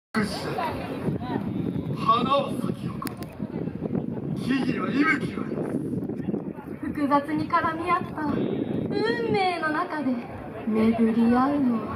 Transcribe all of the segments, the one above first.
花は咲き誇る。木々は息吹を得複雑に絡み合った運命の中で巡り合うの。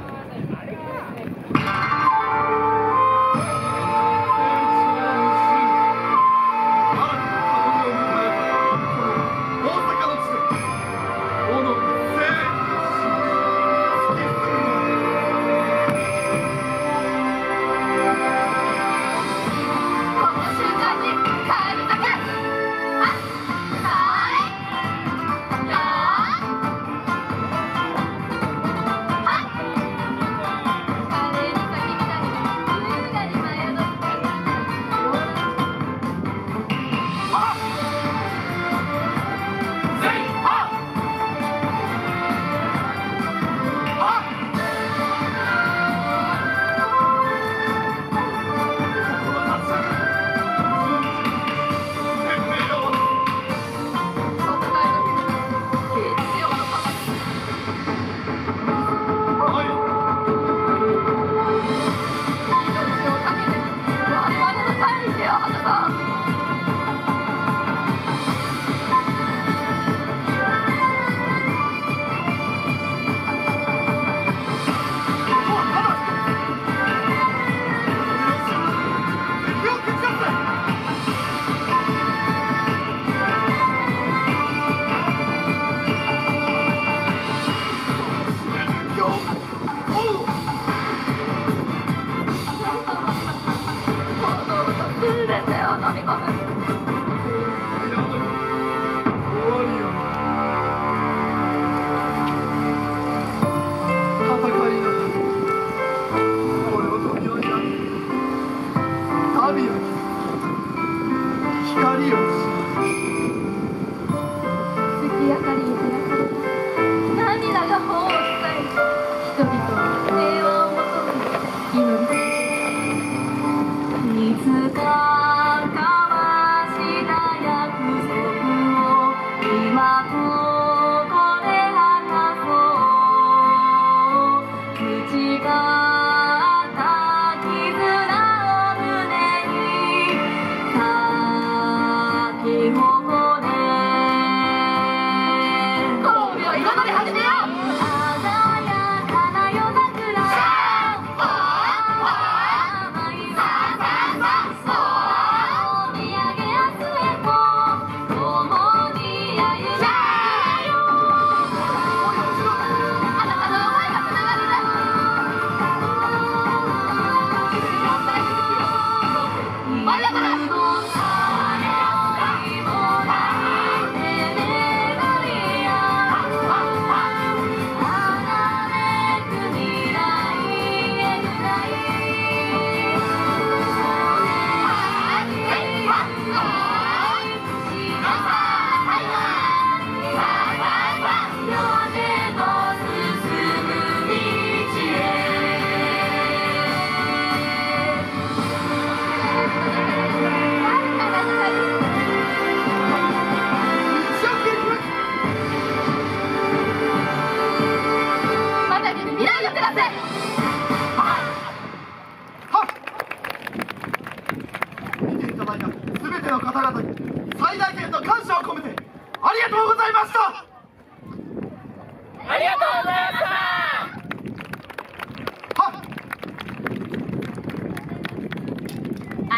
最大限の感謝を込めてありがとうございました。 ありがとうございました。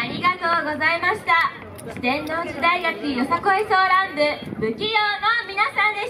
ありがとうございました。四天王寺大学よさこいソーラン部不器用の皆さんでした。